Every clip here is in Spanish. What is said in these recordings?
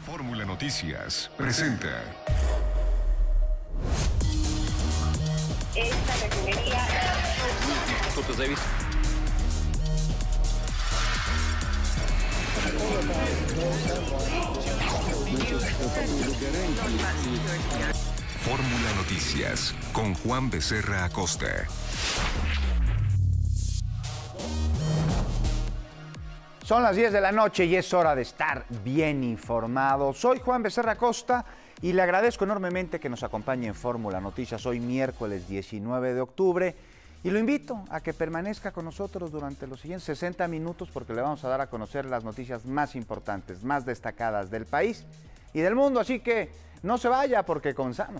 Fórmula Noticias presenta. Esta refinería. Fórmula Noticias con Juan Becerra Acosta. Son las 10 de la noche y es hora de estar bien informado. Soy Juan Becerra Acosta y le agradezco enormemente que nos acompañe en Fórmula Noticias hoy miércoles 19 de octubre y lo invito a que permanezca con nosotros durante los siguientes 60 minutos porque le vamos a dar a conocer las noticias más importantes, más destacadas del país y del mundo, así que no se vaya porque comenzamos.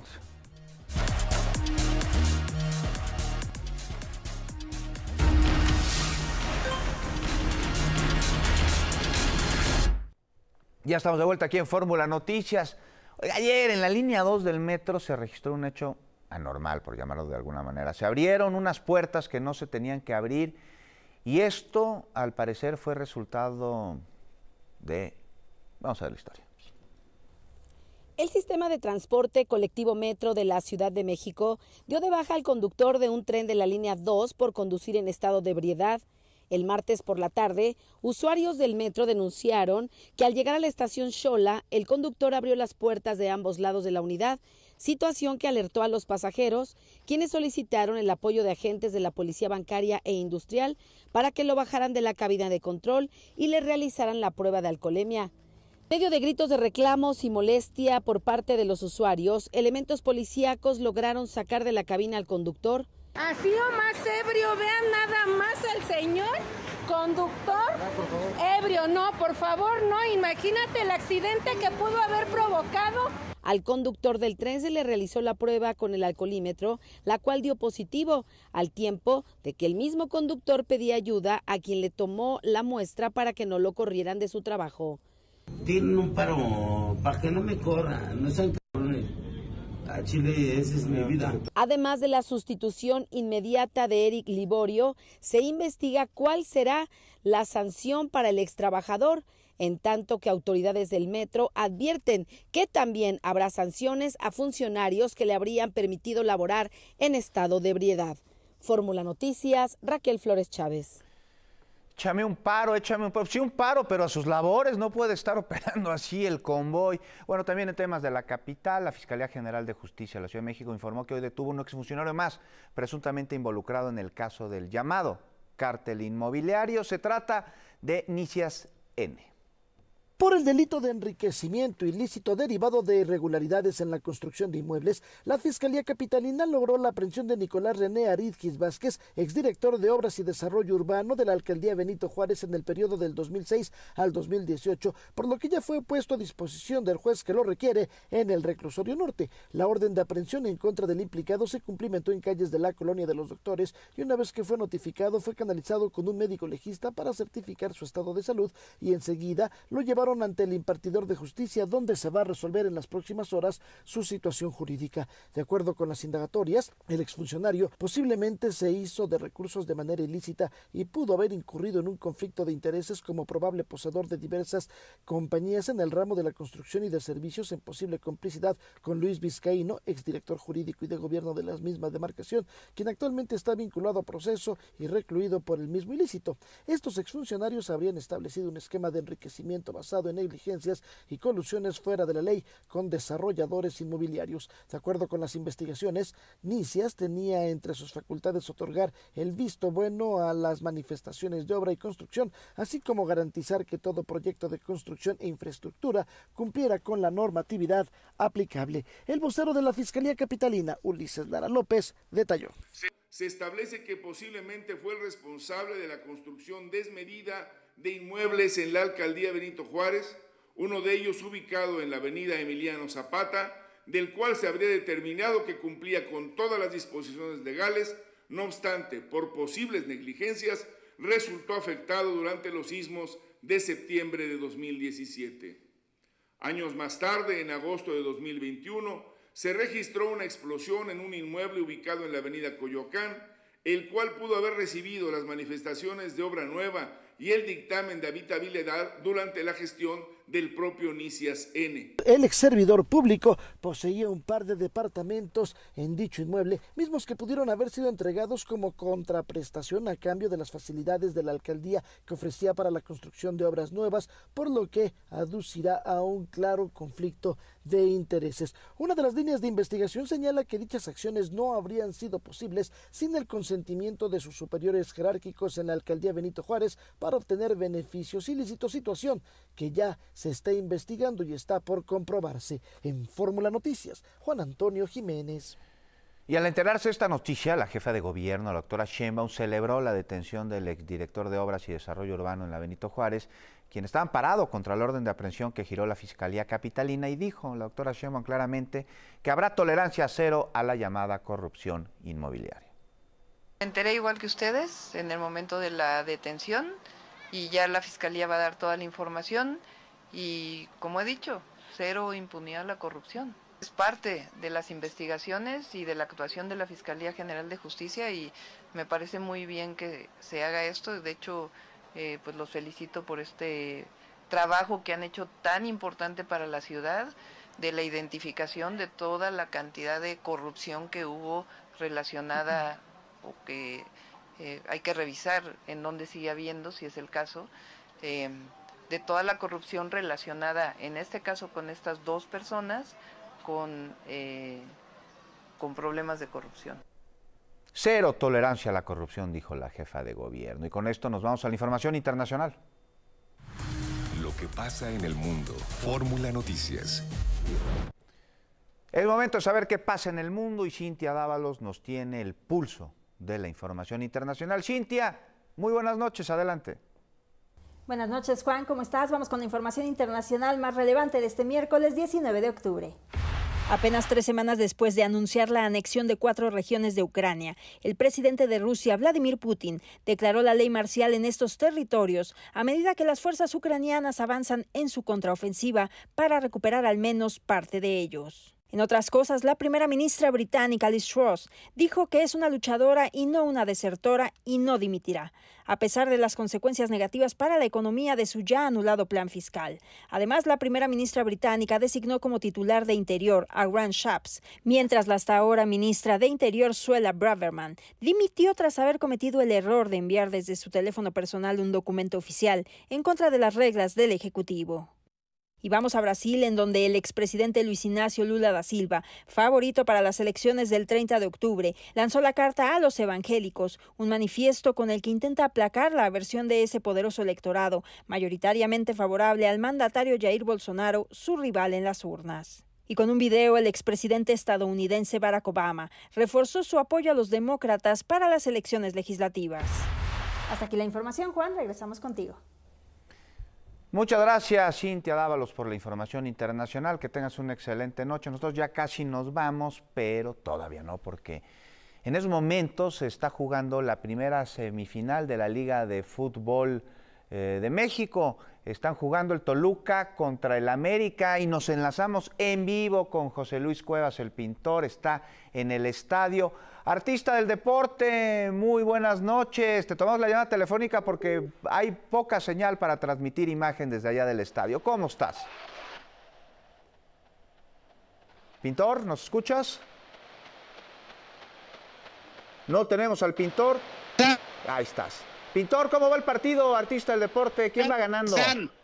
Ya estamos de vuelta aquí en Fórmula Noticias. Oiga, ayer en la línea 2 del metro se registró un hecho anormal, por llamarlo de alguna manera. Se abrieron unas puertas que no se tenían que abrir y esto, al parecer, fue resultado de... Vamos a ver la historia. El sistema de transporte colectivo Metro de la Ciudad de México dio de baja al conductor de un tren de la línea 2 por conducir en estado de ebriedad. El martes por la tarde, usuarios del metro denunciaron que al llegar a la estación Xola, el conductor abrió las puertas de ambos lados de la unidad, situación que alertó a los pasajeros, quienes solicitaron el apoyo de agentes de la Policía Bancaria e Industrial para que lo bajaran de la cabina de control y le realizaran la prueba de alcoholemia. En medio de gritos de reclamos y molestia por parte de los usuarios, elementos policíacos lograron sacar de la cabina al conductor. Así o más ebrio, vean nada más al señor conductor ebrio. No, por favor, no, imagínate el accidente que pudo haber provocado. Al conductor del tren se le realizó la prueba con el alcoholímetro, la cual dio positivo, al tiempo de que el mismo conductor pedía ayuda a quien le tomó la muestra para que no lo corrieran de su trabajo. Tienen un paro para que no me corran, no sean cabrones. A Chile, esa es mi vida. Además de la sustitución inmediata de Eric Liborio, se investiga cuál será la sanción para el extrabajador, en tanto que autoridades del metro advierten que también habrá sanciones a funcionarios que le habrían permitido laborar en estado de ebriedad. Fórmula Noticias, Raquel Flores Chávez. Échame un paro, sí un paro, pero a sus labores, no puede estar operando así el convoy. Bueno, también en temas de la capital, la Fiscalía General de Justicia de la Ciudad de México informó que hoy detuvo un exfuncionario más, presuntamente involucrado en el caso del llamado cártel inmobiliario. Se trata de Nicias N. Por el delito de enriquecimiento ilícito derivado de irregularidades en la construcción de inmuebles, la Fiscalía Capitalina logró la aprehensión de Nicolás René Aridgis Vázquez, exdirector de Obras y Desarrollo Urbano de la Alcaldía Benito Juárez en el periodo del 2006 al 2018, por lo que ya fue puesto a disposición del juez que lo requiere en el Reclusorio Norte. La orden de aprehensión en contra del implicado se cumplimentó en calles de la Colonia de los Doctores y una vez que fue notificado fue canalizado con un médico legista para certificar su estado de salud y enseguida lo llevaron ante el impartidor de justicia, donde se va a resolver en las próximas horas su situación jurídica. De acuerdo con las indagatorias, el exfuncionario posiblemente se hizo de recursos de manera ilícita y pudo haber incurrido en un conflicto de intereses como probable poseedor de diversas compañías en el ramo de la construcción y de servicios, en posible complicidad con Luis Vizcaíno, exdirector jurídico y de gobierno de la misma demarcación, quien actualmente está vinculado a proceso y recluido por el mismo ilícito. Estos exfuncionarios habrían establecido un esquema de enriquecimiento basado en negligencias y colusiones fuera de la ley con desarrolladores inmobiliarios. De acuerdo con las investigaciones, Nicias tenía entre sus facultades otorgar el visto bueno a las manifestaciones de obra y construcción, así como garantizar que todo proyecto de construcción e infraestructura cumpliera con la normatividad aplicable. El vocero de la Fiscalía Capitalina, Ulises Lara López, detalló. Se establece que posiblemente fue el responsable de la construcción desmedida de inmuebles en la Alcaldía Benito Juárez, uno de ellos ubicado en la avenida Emiliano Zapata, del cual se habría determinado que cumplía con todas las disposiciones legales, no obstante, por posibles negligencias, resultó afectado durante los sismos de septiembre de 2017. Años más tarde, en agosto de 2021, se registró una explosión en un inmueble ubicado en la avenida Coyoacán, el cual pudo haber recibido las manifestaciones de obra nueva y el dictamen de habitabilidad durante la gestión del propio Nicias N. El ex servidor público poseía un par de departamentos en dicho inmueble, mismos que pudieron haber sido entregados como contraprestación a cambio de las facilidades de la alcaldía que ofrecía para la construcción de obras nuevas, por lo que aducirá a un claro conflicto de intereses. Una de las líneas de investigación señala que dichas acciones no habrían sido posibles sin el consentimiento de sus superiores jerárquicos en la alcaldía Benito Juárez para obtener beneficios ilícitos, situación que ya se está investigando y está por comprobarse. En Fórmula Noticias, Juan Antonio Jiménez. Y al enterarse de esta noticia, la jefa de gobierno, la doctora Sheinbaum, celebró la detención del exdirector de Obras y Desarrollo Urbano en la Benito Juárez, quien estaba amparado contra el orden de aprehensión que giró la Fiscalía Capitalina, y dijo la doctora Sheinbaum claramente que habrá tolerancia cero a la llamada corrupción inmobiliaria. Me enteré igual que ustedes en el momento de la detención y ya la Fiscalía va a dar toda la información y, como he dicho, cero impunidad a la corrupción. Es parte de las investigaciones y de la actuación de la Fiscalía General de Justicia y me parece muy bien que se haga esto. De hecho, pues los felicito por este trabajo que han hecho tan importante para la ciudad, de la identificación de toda la cantidad de corrupción que hubo relacionada o que hay que revisar en dónde sigue habiendo, si es el caso, de toda la corrupción relacionada, en este caso con estas dos personas, con problemas de corrupción. Cero tolerancia a la corrupción, dijo la jefa de gobierno. Y con esto nos vamos a la información internacional. Lo que pasa en el mundo. Fórmula Noticias. El momento de saber qué pasa en el mundo y Cintia Dávalos nos tiene el pulso de la información internacional. Cintia, muy buenas noches, adelante. Buenas noches, Juan, ¿cómo estás? Vamos con la información internacional más relevante de este miércoles 19 de octubre. Apenas 3 semanas después de anunciar la anexión de 4 regiones de Ucrania, el presidente de Rusia, Vladimir Putin, declaró la ley marcial en estos territorios a medida que las fuerzas ucranianas avanzan en su contraofensiva para recuperar al menos parte de ellos. En otras cosas, la primera ministra británica Liz Truss dijo que es una luchadora y no una desertora y no dimitirá, a pesar de las consecuencias negativas para la economía de su ya anulado plan fiscal. Además, la primera ministra británica designó como titular de Interior a Grant Shapps, mientras la hasta ahora ministra de Interior, Suella Braverman, dimitió tras haber cometido el error de enviar desde su teléfono personal un documento oficial en contra de las reglas del Ejecutivo. Y vamos a Brasil, en donde el expresidente Luis Inácio Lula da Silva, favorito para las elecciones del 30 de octubre, lanzó la Carta a los Evangélicos, un manifiesto con el que intenta aplacar la aversión de ese poderoso electorado, mayoritariamente favorable al mandatario Jair Bolsonaro, su rival en las urnas. Y con un video, el expresidente estadounidense Barack Obama reforzó su apoyo a los demócratas para las elecciones legislativas. Hasta aquí la información, Juan. Regresamos contigo. Muchas gracias, Cintia Dávalos, por la información internacional. Que tengas una excelente noche. Nosotros ya casi nos vamos, pero todavía no, porque en esos momentos se está jugando la primera semifinal de la Liga de Fútbol de México. Están jugando el Toluca contra el América y nos enlazamos en vivo con José Luis Cuevas, el pintor. Está en el estadio. Artista del deporte, muy buenas noches. Te tomamos la llamada telefónica porque hay poca señal para transmitir imagen desde allá del estadio. ¿Cómo estás? Pintor, ¿nos escuchas? No tenemos al pintor. Ahí estás. Pintor, ¿cómo va el partido, artista del deporte? ¿Quién va ganando?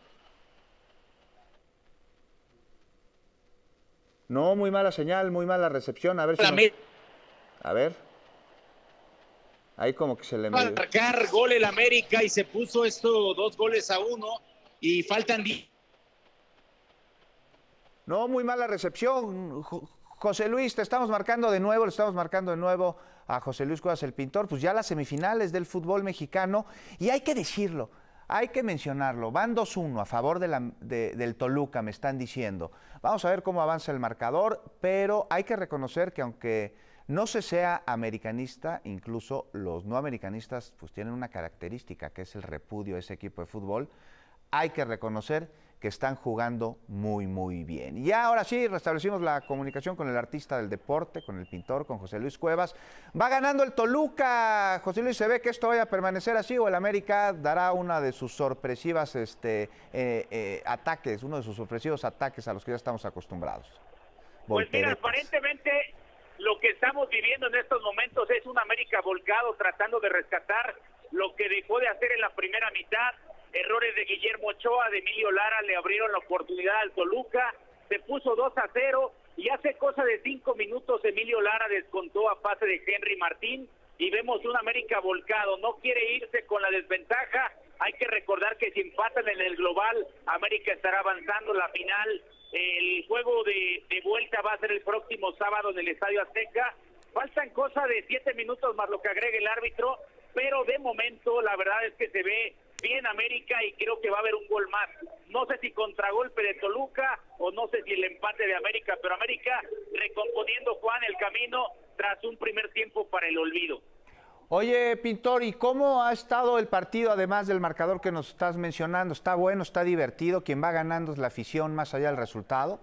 No, muy mala señal, muy mala recepción. A ver si nos... A ver. Ahí como que se le... Va a marcar gol el América y se puso esto 2-1 y faltan 10. No, muy mala recepción. José Luis, te estamos marcando de nuevo, le estamos marcando de nuevo a José Luis Cuevas, el pintor. Pues ya las semifinales del fútbol mexicano, y hay que decirlo, hay que mencionarlo. Van 2-1 a favor del Toluca, me están diciendo. Vamos a ver cómo avanza el marcador, pero hay que reconocer que aunque no se sea americanista, incluso los no americanistas pues tienen una característica que es el repudio a ese equipo de fútbol. Hay que reconocer que están jugando muy, muy bien. Y ya, ahora sí, restablecimos la comunicación con el artista del deporte, con el pintor, con José Luis Cuevas. Va ganando el Toluca. José Luis, ¿se ve que esto vaya a permanecer así o el América dará una de sus sorpresivas ataques, uno de sus sorpresivos ataques a los que ya estamos acostumbrados? Pues mira, aparentemente lo que estamos viviendo en estos momentos es un América volcado tratando de rescatar lo que dejó de hacer en la primera mitad. Errores de Guillermo Ochoa, de Emilio Lara le abrieron la oportunidad al Toluca, se puso 2-0 y hace cosa de 5 minutos Emilio Lara descontó a pase de Henry Martín y vemos un América volcado, no quiere irse con la desventaja. Hay que recordar que si empatan en el global, América estará avanzando la final. El juego de vuelta va a ser el próximo sábado en el Estadio Azteca. Faltan cosa de 7 minutos más lo que agregue el árbitro, pero de momento la verdad es que se ve bien América y creo que va a haber un gol más. No sé si contragolpe de Toluca o no sé si el empate de América, pero América recomponiendo, Juan, el camino tras un primer tiempo para el olvido. Oye, Pintor, ¿y cómo ha estado el partido, además del marcador que nos estás mencionando? ¿Está bueno, está divertido? ¿Quién va ganando es la afición más allá del resultado?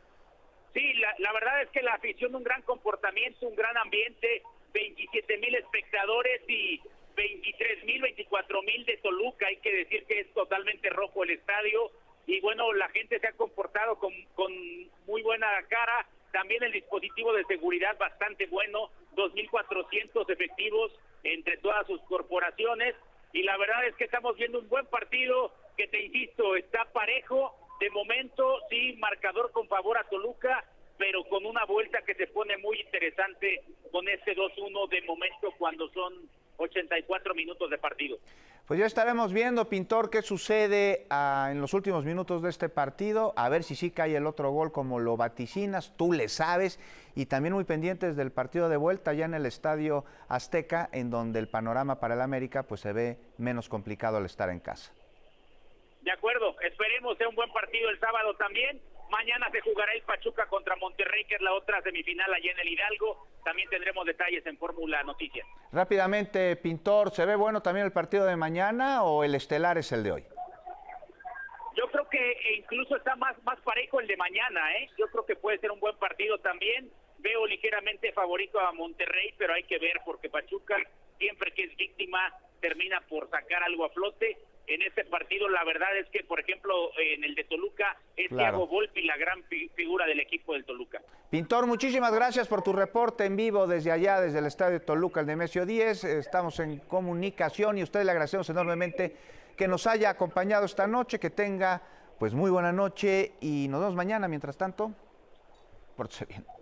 Sí, la verdad es que la afición, un gran comportamiento, un gran ambiente, 27,000 espectadores y 23,000, 24,000 de Toluca. Hay que decir que es totalmente rojo el estadio y bueno, la gente se ha comportado con muy buena cara. También el dispositivo de seguridad bastante bueno, 2,400 efectivos entre todas sus corporaciones y la verdad es que estamos viendo un buen partido que, te insisto, está parejo de momento, sí, marcador con favor a Toluca, pero con una vuelta que se pone muy interesante con ese 2-1 de momento cuando son 84 minutos de partido. Pues ya estaremos viendo, Pintor, qué sucede en los últimos minutos de este partido, a ver si sí cae el otro gol como lo vaticinas, tú le sabes, y también muy pendientes del partido de vuelta ya en el Estadio Azteca, en donde el panorama para el América pues se ve menos complicado al estar en casa. De acuerdo, esperemos sea un buen partido el sábado también. Mañana se jugará el Pachuca contra Monterrey, que es la otra semifinal allá en el Hidalgo. También tendremos detalles en Fórmula Noticias. Rápidamente, Pintor, ¿se ve bueno también el partido de mañana o el estelar es el de hoy? Yo creo que incluso está más parejo el de mañana, ¿eh? Yo creo que puede ser un buen partido también. Veo ligeramente favorito a Monterrey, pero hay que ver porque Pachuca, siempre que es víctima, termina por sacar algo a flote. En este partido la verdad es que, por ejemplo, en el de Toluca es Thiago Volpi la gran figura del equipo del Toluca. Pintor, muchísimas gracias por tu reporte en vivo desde allá, desde el Estadio Toluca, el Nemesio 10. Estamos en comunicación y a usted le agradecemos enormemente que nos haya acompañado esta noche, que tenga pues muy buena noche y nos vemos mañana. Mientras tanto, pórtese bien.